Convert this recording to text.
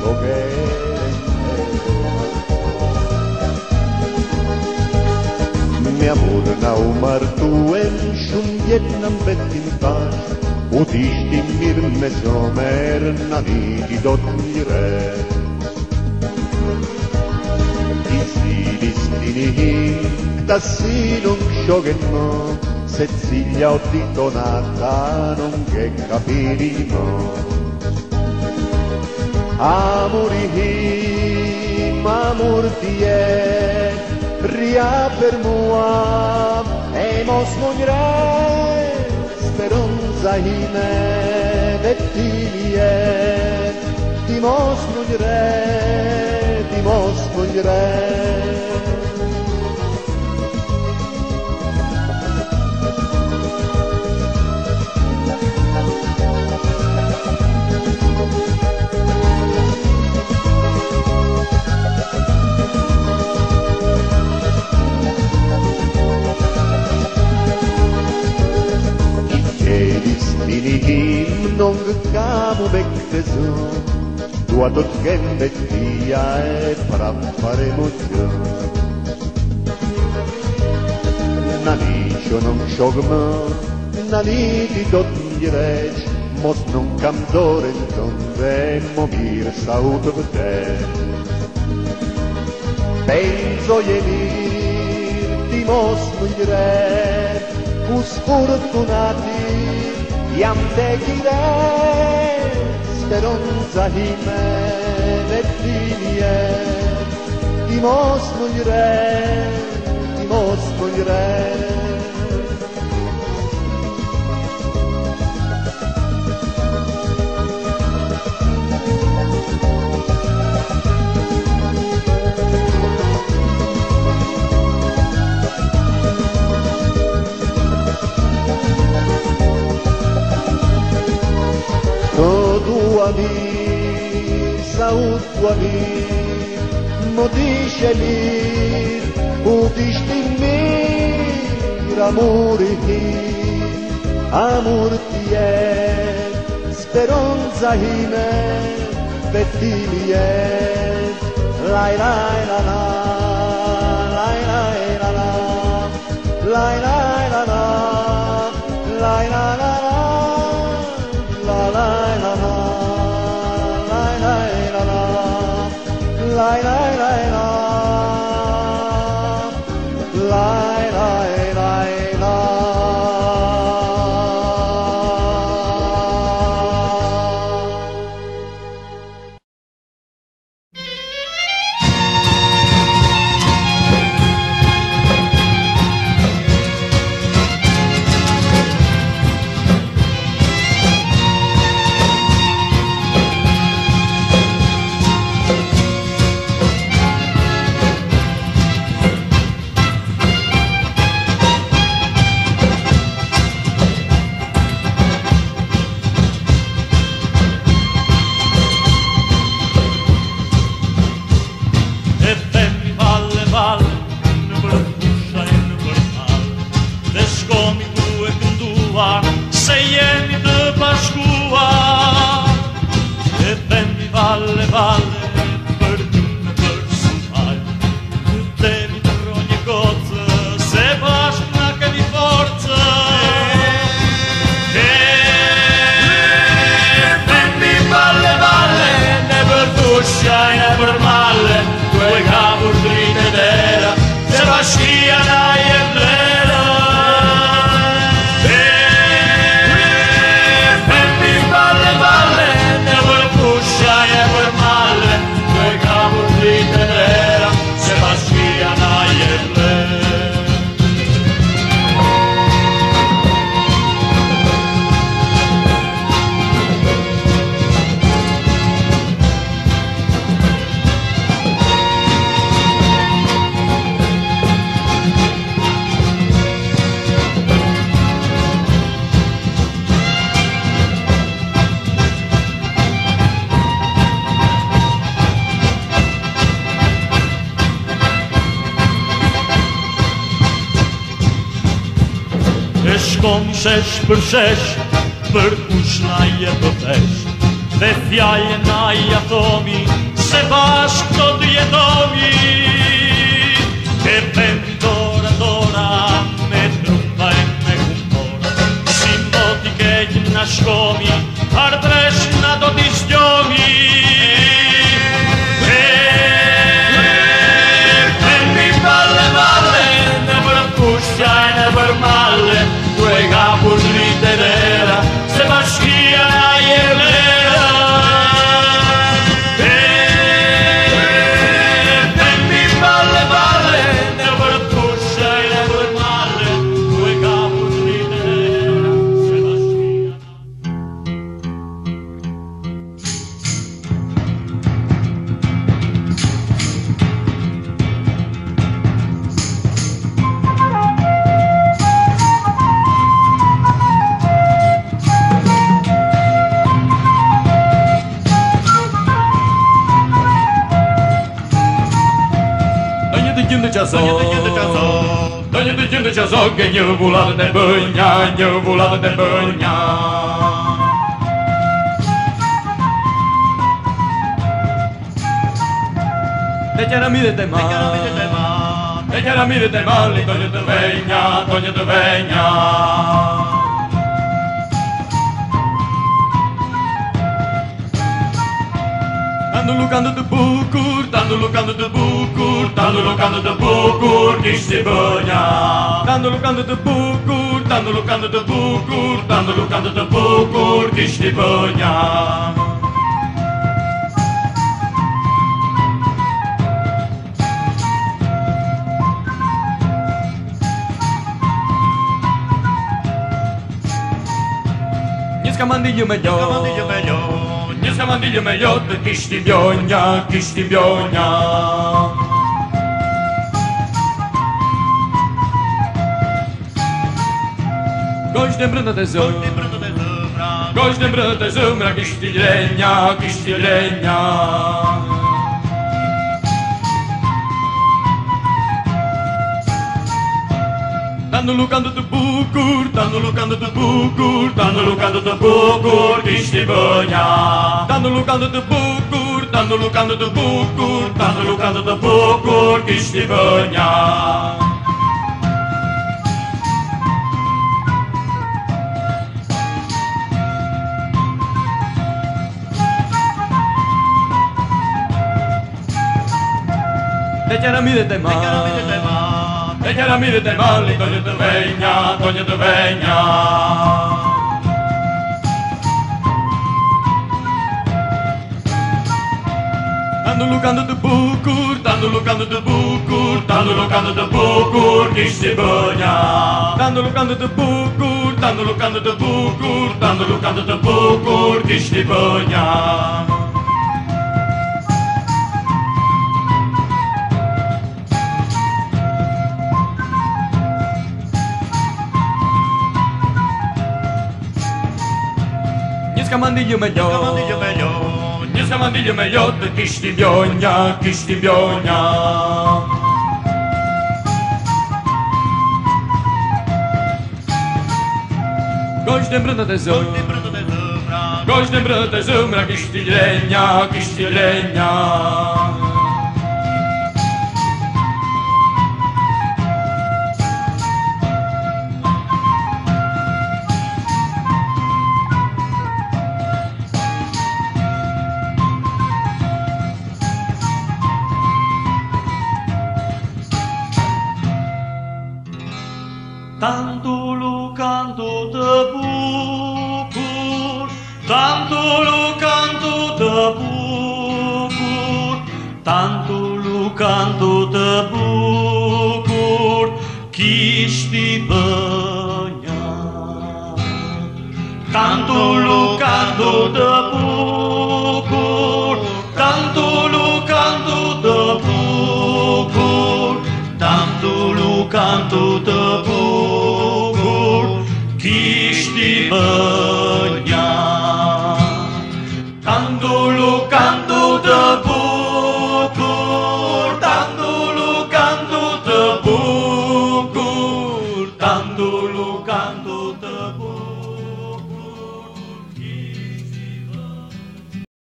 shogeren Mi amor na umar tuem shumë jetë në mbetim tash U t'ishti mirë me zomer na niti do t'mire Ti silis tinihin këta silun shogen mo Se cilja o ditonata non che capirimo Amurihim, amur tie Ria per mua E mos munjre Speranza hime Vettilie Ti mos munjre Ti mos munjre Dinihim non camo becteso Tua tot gembe tia e faremo giù Nanicio non shogma Naniti tot mirec Mos non cam doren donde Momir saut vte Penso jenir Ti mos mire Us fortunati Jam te kire, speranza hime, vettilie, ti mos munjre, ti mos munjre. Saut tuami, modiscelir, udishtimir, amur tie, speranza hime, vettilie, lai lai la la, lai lai la la, lai lai la la, lai la la la, la lai la la. Lai lai lai la Lai lai lai la shkon shesh për shesh, për kush na je të fesh, dhe fjallën na ja thomi, de ceaso, Tonho de ceaso, ganho bolada de banha, ganho bolada de banha. Te chiara mi de tema, te chiara mi de tema, Tonho de venha, Tonho de venha. Tanto lucando de bucur, tanto lucando de bucur, tanto lucando de bucur, que se banha. Tanto lucando de bucur, tanto lucando de bucur, tanto lucando de bucur, que se banha. Scamandillo melhor, minha scamandillo melhor de que estibionha, que estibionha. Gosto de branda de sombra, gosto de branda de sombra, que estilhenha, que estilhenha. Tanto lucando de bucur, tanto lucando de bucur, tanto lucando de bucur, que se banha. Tanto lucando de bucur, tanto lucando de bucur, tanto lucando de bucur, que se banha. Te chiara mi de tema, te chiara mi de tema, Tonho de venha, Tonho de venha. Tanto lucando de bucur, tanto lucando de bucur, tanto lucando de bucur, que se banha. Tanto lucando de bucur, tanto lucando de bucur, tanto lucando de bucur, que se banha. Scamandillo melhor, minha scamandillo melhor de que estibionha, que estibionha. Gosto de branda de sombra, gosto de branda de sombra, que estilhenha, que estilhenha. Tanto lucando de bucur, tanto lucando de bucur, tanto lucando de bucur, que este banha. Tanto lucando de bucur, tanto lucando de bucur, tanto lucando